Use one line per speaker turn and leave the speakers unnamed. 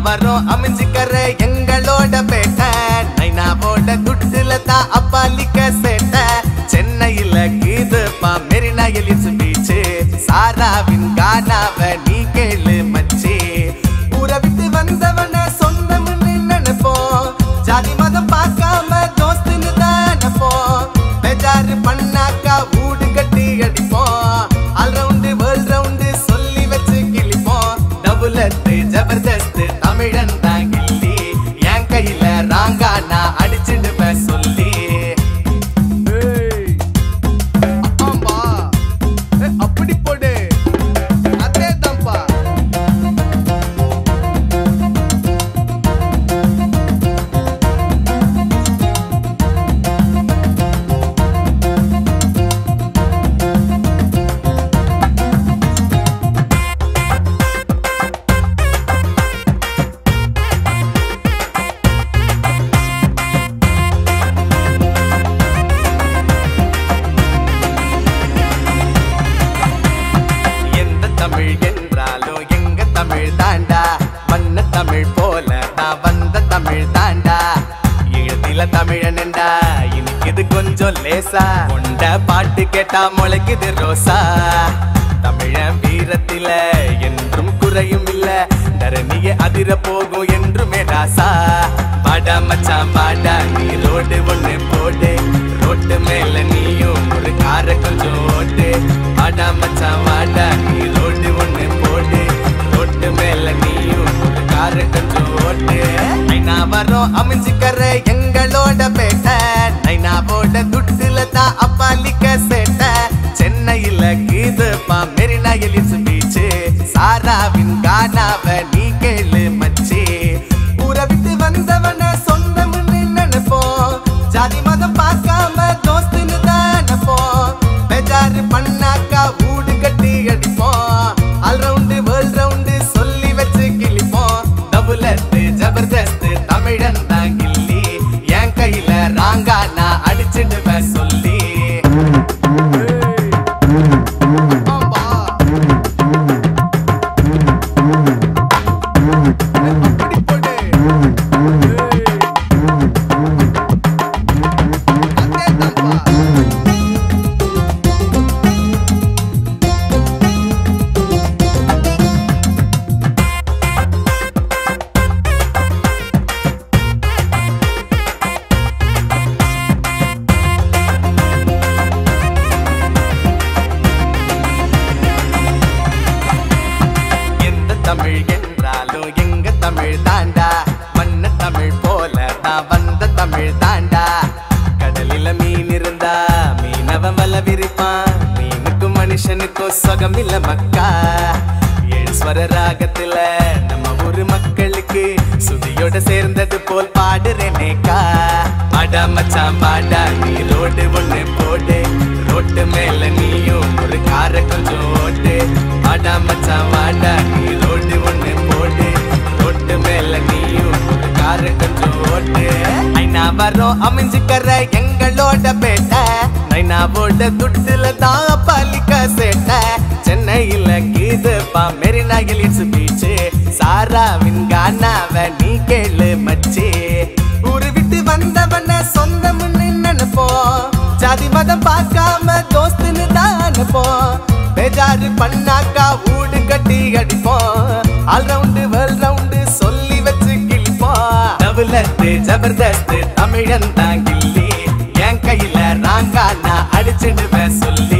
ஐநாவரம் அமைஞ்சிக்கற எங்களோட பேட்ட நைனாவோட துட்டுல தான் அப்பாலிக்க சேட்ட சென்னையில கீதுப்பா மெரினா எலிட்ஸ் பீச் சாராவின் கானாவ நீ கேளு மச்சி ஊரை விட்டு வந்தவன சொந்தம்னு நினைப்போம் ஜாதி மதம் பார்க்காம தோஸ்துன்னு தான் நினைப்போம் பெஜாரு பண்ணாக்கா ஊடு கட்டி அடிப்போம் ஆல் ரவுண்டு வேர்ல்ட் ரவுண்டு சொல்லி வச்சு கிழிப்போம் டபுலத்து ஜபர்தஸ்து தமிழன் தான் கில்லி என் கையில ராங்கா நான் அடிச்சிடுவேன் சொல்லி அப்படி போடு அதே தான்ப்பா தமிழனண்டா இனிக்குது கொஞ்சம் லேசா கொண்ட பாட்டு கேட்டா முளைக்குது ரோசா தமிழன் வீரத்தில என்றும் குறையும் இல்ல தரணிய அதிர போகும் என்றுமே ராசா பாடா மச்சான் பாடா நீ ரோடு ஒண்ணு போடு ரோட்டு மேல நீயும் ஒரு கார கொஞ்சம் ஓட்டு பாடா மச்சான் வாடா நீ ரோடு ஒண்ணு போடு ரோட்டு மேல நீயும் ஒரு கார கொஞ்சம் ஓட்டு ஐநாவரம் அமைஞ்சிக்கற எங்களோட பேட்ட நைனாவோட துட்டுல தான் அப்பாலிக்க சேட்ட சென்னையில கீதுப்பா மெரினா எலிட்ஸ் பீச் சாராவின் கானாவ நீ கேளு மச்சி ஊரை விட்டு வந்தவன சொந்தம்னு நினைப்போம் ஜாதி மதம் பார்க்காம தோஸ்துன்னு தான் நினைப்போம் பெஜாரு பண்ணாக்கா ஊடு கட்டி அடிப்போம் ஆல் ரவுண்டு வேர்ல்ட் ரவுண்டு சொல்லி வச்சு கிழிப்போம் டபுலத்து ஜபர்தஸ்து தமிழன் தான் கில்லி என் கையில ராங்கா நான் அடிச்சிடுவேன் சொல்லி தமிழ் என்றாலும் எங்க தமிழ் தாண்டா மண்ண தமிழ் போல நான் வந்த தமிழ் தாண்டா கடலில மீன் இருந்தா மீனவன் வல விரிப்பான் மீனுக்கும் மனுஷனுக்கும் சுகம் இல்ல மக்கா ஏழு ஸ்வர ராகத்துல நம்ம ஊரு மக்களுக்கு சுதியோட சேர்ந்தது போல் பாடுறேனேக்கா பாடா மச்சான் பாடா நீ ரோடு ஒண்ணு போடு ரோட்டு மேல நீயும் ஒரு கார கொஞ்சம் ஓட்டு பாடா மச்சான் வாடா நீ ரோடு ஒண்ணு போடு ரோட்டு மேல நீயும் ஒரு கார கொஞ்சம் ஓட்டு ஐநாவரம் அமைஞ்சிக்கற எங்களோட பேட்ட நைனாவோட துட்டுல தான் பாலிக்க சேட்ட சென்னையில கீதுப்பா மெரினா எலிட்ஸ் பீச் சாராவின் கானாவ நீ கேளு மச்சி ஊரு விட்டு வந்தவன சொந்தம்னு நினைப்போம் ஜாதி மதம் பார்க்காம தோஸ்துன்னு தான் நினைப்போம் பெஜாரு பண்ணாக்கா ஊடு கட்டி அடிப்போம் ஆல் ரவுண்டு வேர்ல்ட் ரவுண்டு சொல்லி வச்சு கிழிப்போம் டபுலத்து ஜபர்தஸ்து தமிழன் தான் கில்லி என் கையில ராங்கா நான் அடிச்சிடுவேன் சொல்லி